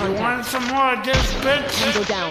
contact. Want some more of this, bitch? Tango down.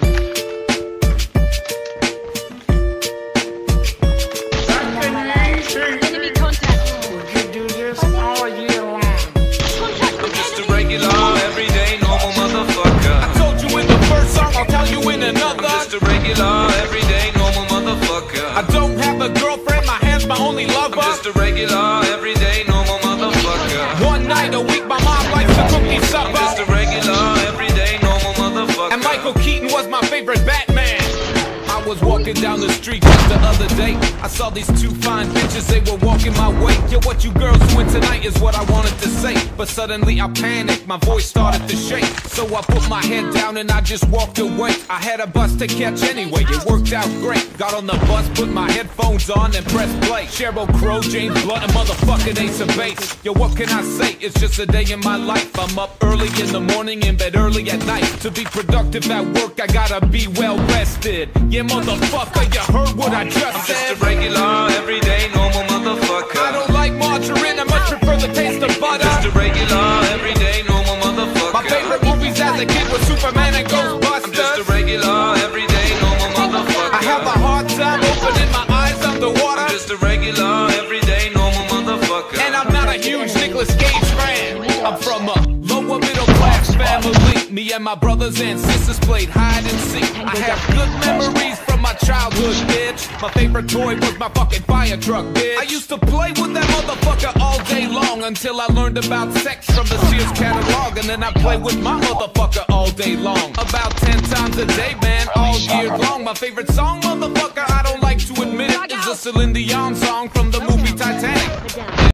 Enemy contact. We could do this all year long. Contact I'm with just a enemy. regular, everyday, normal motherfucker. I told you in the first song, I'll tell you in another. I'm just a regular, everyday, normal motherfucker. I don't have a girlfriend, my hand's my only lover. I'm just a regular, everyday, normal motherfucker. One night a week, my mom likes to cook me supper. I'm just a regular, everyday, normal motherfucker. And Michael Keaton was my favorite Batman. I was walking down the street just the other day. I saw these two fine bitches, they were walking my way. Yo, what you girls doing tonight is what I wanted to say. But suddenly I panicked, my voice started to shake. So I put my head down and I just walked away. I had a bus to catch anyway, it worked out great. Got on the bus, put my headphones on and pressed play. Sheryl Crow, James Blunt, and motherfucking Ace of Base. Yo, what can I say? It's just a day in my life. I'm up early in the morning, in bed early at night. To be productive at work, I gotta be well rested. Yeah, motherfucker, you heard what I just I'm said. just a regular, everyday, normal motherfucker. I don't like margarine, I much prefer the taste of butter. I'm just a regular, everyday, normal motherfucker. My favorite movies as a kid were Superman and Ghostbusters. I'm just a regular, everyday, normal motherfucker. I have a hard time opening my eyes underwater. I'm just a regular, everyday, normal motherfucker. And I'm not a huge Nicolas Cage fan. I'm from a lower middle class family. Me and my brothers and sisters played hide and seek. I have good memories from my childhood, bitch. My favorite toy was my fucking fire truck, bitch. I used to play with that motherfucker all day long until I learned about sex from the Sears catalog. And then I play with my motherfucker all day long. About 10 times a day, man, all year long. My favorite song, motherfucker, I don't like to admit it, is a Celine Dion song from the movie Titanic.